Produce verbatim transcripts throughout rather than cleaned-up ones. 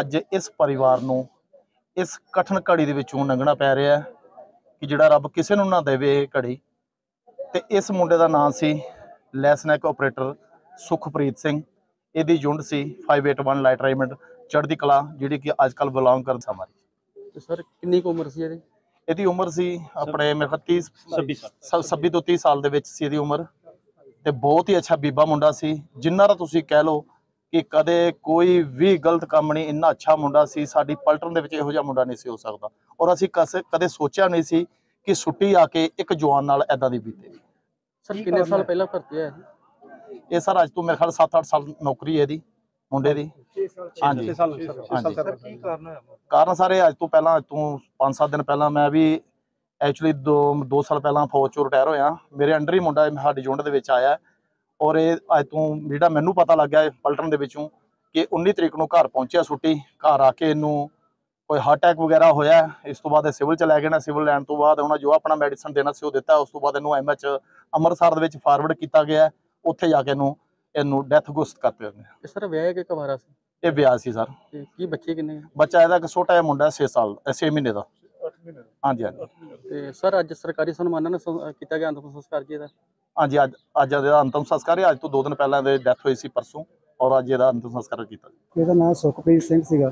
ਅੱਜ ਇਸ ਪਰਿਵਾਰ ਨੂੰ ਇਸ ਕਠਨ ਘੜੀ ਦੇ ਵਿੱਚੋਂ ਲੰਘਣਾ ਪੈ ਰਿਹਾ ਹੈ ਕਿ ਜਿਹੜਾ ਰੱਬ ਕਿਸੇ ਨੂੰ ਨਾ ਦੇਵੇ ਇਹ ਘੜੀ। ਤੇ ਇਸ ਮੁੰਡੇ ਦਾ ਨਾਮ ਸੀ ਲੈਸਨੈਕ ਆਪਰੇਟਰ ਸੁਖਪ੍ਰੀਤ ਸਿੰਘ। ਇਹਦੀ ਯੂਨਿਟ ਸੀ five eight one light regiment ਚੜ੍ਹਦੀ ਕਲਾ, ਜਿਹੜੀ ਕਿ ਅੱਜ ਕੱਲ੍ਹ ਬਿਲੋਂਗ ਕਰਨ ਸਮਾਰੀ। ਤੇ ਸਰ ਕਿੰਨੀ ਕੁ ਉਮਰ ਸੀ ਇਹਦੀ? ਇਹਦੀ ਉਮਰ ਸੀ ਆਪਣੇ ਮੇਰੇ ਖਿਆਲ ਤੀਹ ਛੱਬੀ ਤੋਂ ਤੀਹ ਸਾਲ ਦੇ ਵਿੱਚ ਸੀ ਇਹਦੀ ਉਮਰ। ਤੇ ਬਹੁਤ ਹੀ ਅੱਛਾ ਬੀਬਾ ਮੁੰਡਾ ਸੀ, ਜਿੰਨਾ ਦਾ ਤੁਸੀਂ ਕਹਿ ਲਓ ਕਿ ਕਦੇ ਕੋਈ ਵੀ ਗਲਤ ਕੰਮ ਨਹੀਂ। ਇੰਨਾ ਅੱਛਾ ਮੁੰਡਾ ਸੀ, ਸਾਡੀ ਪਲਟਨ ਦੇ ਵਿੱਚ ਇਹੋ ਜਿਹਾ ਮੁੰਡਾ ਨਹੀਂ ਸੀ ਹੋ ਸਕਦਾ। ਔਰ ਅਸੀਂ ਕਦੇ ਕਦੇ ਸੋਚਿਆ ਨਹੀਂ ਸੀ ਕਿ ਛੁੱਟੀ ਆ ਕੇ ਇੱਕ ਜਵਾਨ ਨਾਲ ਐਦਾਂ ਦੀ ਬੀਤੇ। ਸਰ ਕਿੰਨੇ ਸਾਲ ਪਹਿਲਾਂ ਭਰਤੀ ਹੋਇਆ ਸੀ? ਇਹ ਸਰ ਅੱਜ ਤੋਂ ਮੇਰੇ ਖਿਆਲ ਸੱਤ ਅੱਠ ਸਾਲ ਨੌਕਰੀ ਹੈ ਇਹਦੀ ਮੁੰਡੇ ਦੀ। ਹਾਂਜੀ ਹਾਂਜੀ। ਕਾਰਨ ਸਾਰੇ ਅੱਜ ਤੋਂ ਪਹਿਲਾਂ ਅੱਜ ਤੋਂ ਪੰਜ ਸੱਤ ਦਿਨ ਪਹਿਲਾਂ ਮੈਂ ਵੀ ਐਕਚੁਅਲੀ ਦੋ ਦੋ ਸਾਲ ਪਹਿਲਾਂ ਫੌਜ ਚੋਂ ਰਿਟਾਇਰ ਹੋਇਆ। ਮੇਰੇ ਅੰਡਰ ਹੀ ਮੁੰਡਾ ਸਾਡੀ ਯੂਨਿਟ ਦੇ ਵਿੱਚ ਆਇਆ। ਔਰ ਇਹ ਅੱਜ ਤੋਂ ਜਿਹੜਾ ਮੈਨੂੰ ਪਤਾ ਲੱਗਿਆ ਪਲਟਨ ਦੇ ਵਿੱਚੋਂ ਕਿ ਉੱਨੀ ਤਰੀਕ ਨੂੰ ਘਰ ਪਹੁੰਚਿਆ ਛੁੱਟੀ। ਘਰ ਆ ਕੇ ਇਹਨੂੰ ਕੋਈ ਹਾਰਟ ਅਟੈਕ ਵਗੈਰਾ ਹੋਇਆ। ਇਸ ਤੋਂ ਬਾਅਦ ਇਹ ਸਿਵਲ ਚ ਲੈ ਗਏ ਨਾ, ਸਿਵਲ ਲੈਣ ਤੋਂ ਬਾਅਦ ਉਹਨਾਂ ਜੋ ਆਪਣਾ ਮੈਡੀਸਨ ਦੇਣਾ ਸੀ ਉਹ ਦਿੱਤਾ। ਉਸ ਤੋਂ ਬਾਅਦ ਇਹਨੂੰ ਐਮ ਐਚ ਅੰਮ੍ਰਿਤਸਰ ਦੇ ਵਿੱਚ ਫਾਰਵਰਡ ਕੀਤਾ ਗਿਆ। ਉੱਥੇ ਜਾ ਕੇ ਇਹਨੂੰ ਇਹਨੂੰ ਡੈਥ ਘੋਸ਼ਿਤ ਕਰ ਦਿੱਤਾ। ਤੇ ਸਰ ਵਿਆਹ ਕੇ ਕਵਾਰਾ ਸੀ? ਇਹ ਵਿਆਹ ਸੀ ਸਰ। ਤੇ ਕੀ ਬੱਚੇ ਕਿੰਨੇ? ਬੱਚਾ ਇਹਦਾ ਇੱਕ ਛੋਟਾ ਜਿਹਾ ਮੁੰਡਾ ਛੇ ਸਾਲ ਛੇ ਮਹੀਨੇ ਦਾ। ਹਾਂਜੀ ਹਾਂਜੀ। ਤੇ ਸਰ ਅੱਜ ਸਰਕਾਰੀ ਸਨਮਾਨਾਂ ਨਾਲ ਕੀਤਾ ਗਿਆ ਅੰਤਿਮ ਸੰਸਕਾਰ ਜੀ ਇਹਦਾ? ਹਾਂਜੀ, ਅੱਜ ਅੱਜ ਇਹਦਾ ਅੰਤਿਮ ਸੰਸਕਾਰ ਹੈ। ਅੱਜ ਤੋਂ ਦੋ ਦਿਨ ਪਹਿਲਾਂ ਇਹਦੀ ਡੈਥ ਹੋਈ ਸੀ ਪਰਸੋਂ, ਔਰ ਅੱਜ ਇਹਦਾ ਅੰਤਿਮ ਸੰਸਕਾਰ ਕੀਤਾ। ਇਹਦਾ ਨਾਮ ਸੁਖਪ੍ਰੀਤ ਸਿੰਘ ਸੀਗਾ।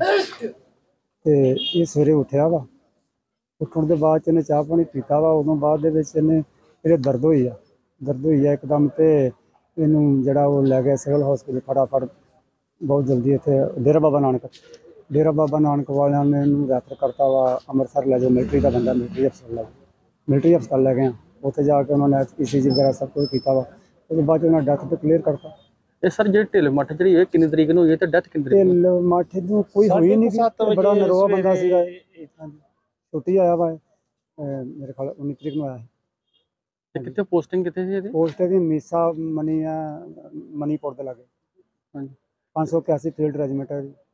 ਤੇ ਇਹ ਸਵੇਰੇ ਉੱਠਿਆ ਵਾ, ਉੱਠਣ ਦੇ ਬਾਅਦ 'ਚ ਇਹਨੇ ਚਾਹ ਪਾਣੀ ਪੀਤਾ ਵਾ। ਉਦੋਂ ਬਾਅਦ ਦੇ ਵਿੱਚ ਇਹਨੇ ਇਹਦੇ ਦਰਦ ਹੋਈ ਆ ਦਰਦ ਹੋਈ ਆ ਇੱਕਦਮ। ਤੇ ਇਹਨੂੰ ਜਿਹੜਾ ਉਹ ਲੈ ਗਿਆ ਸਿਵਲ ਹਸਪੀਟਲ ਫਟਾਫਟ, ਬਹੁਤ ਜਲਦੀ। ਇੱਥੇ ਡੇਰਾ ਬਾਬਾ ਨਾਨਕ ਡੇਰਾ ਬਾਬਾ ਨਾਨਕ ਵਾਲਿਆਂ ਨੇ ਇਹਨੂੰ ਰੈਫਰ ਕਰਤਾ ਵਾ ਅੰਮ੍ਰਿਤਸਰ ਲੈ ਜਾਓ। ਮਿਲਟਰੀ ਦਾ ਬੰਦਾ ਮਿਲਟਰੀ ਹਸਪਤਾਲ ਲੈ ਮਿਲਟਰੀ ਹਸਪਤਾਲ ਲੈ ਗਏ। ਉੱਥੇ ਜਾ ਕੇ ਉਹਨਾਂ ਨੇ ਈ ਸੀ ਜੀ ਵਗੈਰਾ ਸਭ ਕੁਝ ਕੀਤਾ ਵਾ। ਉਹਦੇ ਬਾਅਦ 'ਚ ਉਹਨਾਂ ਡੈਥ ਤੇ ਕਲੀਅਰ ਕਰਤਾ। ਇਹ ਸਰ ਜਿਹੜੀ ਢਿੱਲ ਮੱਠ ਜਿਹੜੀ ਇਹ ਕਿੰਨੀ ਤਰੀਕ ਨੂੰ ਹੋਈ ਤੇ ਡੈਥ ਕਿੰਨੀ ਤਰੀਕ ਨੂੰ? ਢਿੱਲ ਮੱਠ ਨੂੰ ਕੋਈ ਹੋਈ ਨਹੀਂ ਸੀ, ਬੜਾ ਨਰੋਆ ਬੰਦਾ ਸੀਗਾ। ਛੁੱਟੀ ਆਇਆ ਵਾ ਮੇਰੇ ਖਿਆਲ ਉੱਨੀ ਤਰੀਕ ਨੂੰ ਆਇਆ। ਤੇ ਕਿੱਥੇ ਪੋਸਟਿੰਗ ਕਿੱਥੇ ਸੀ ਇਹਦੀ? ਪੋਸਟ ਇਹਦੀ ਮੀਸਾ ਮਨੀ ਆ, ਮਨੀਪੁਰ ਦੇ ਲਾਗੇ। ਹਾਂਜੀ। ਪੰਜ ਸੌ ਇਕਿਆਸੀ ਫੀਲਡ ਰੈਜੀਮੈਂਟ ਹੈ ਜੀ।